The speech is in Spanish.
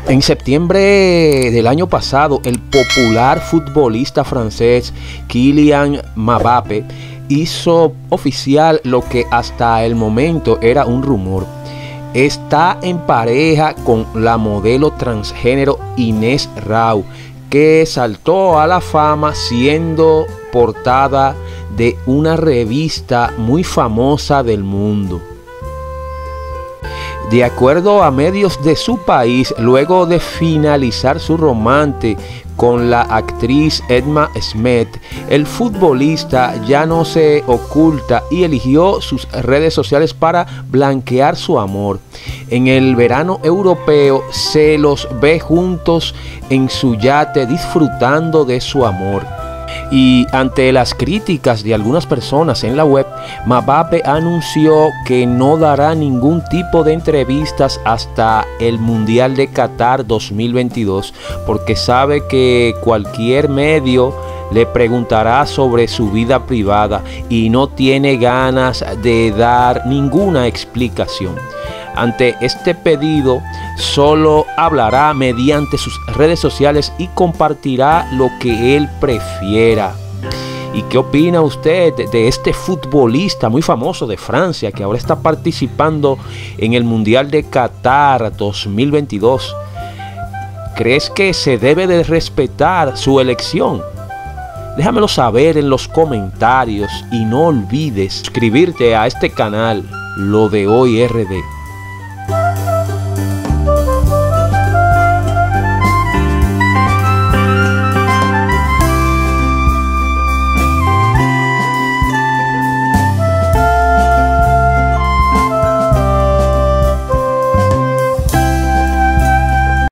En septiembre del año pasado, el popular futbolista francés Kylian Mbappé hizo oficial lo que hasta el momento era un rumor. Está en pareja con la modelo transgénero Inés Rau, que saltó a la fama siendo portada de una revista muy famosa del mundo. De acuerdo a medios de su país, luego de finalizar su romance con la actriz Emma Smith, el futbolista ya no se oculta y eligió sus redes sociales para blanquear su amor. En el verano europeo se los ve juntos en su yate disfrutando de su amor. Y ante las críticas de algunas personas en la web, Mbappé anunció que no dará ningún tipo de entrevistas hasta el Mundial de Qatar 2022, porque sabe que cualquier medio le preguntará sobre su vida privada y no tiene ganas de dar ninguna explicación. Ante este pedido, solo hablará mediante sus redes sociales y compartirá lo que él prefiera. ¿Y qué opina usted de este futbolista muy famoso de Francia que ahora está participando en el Mundial de Qatar 2022? ¿Crees que se debe de respetar su elección? Déjamelo saber en los comentarios y no olvides suscribirte a este canal, Lo de Hoy RD.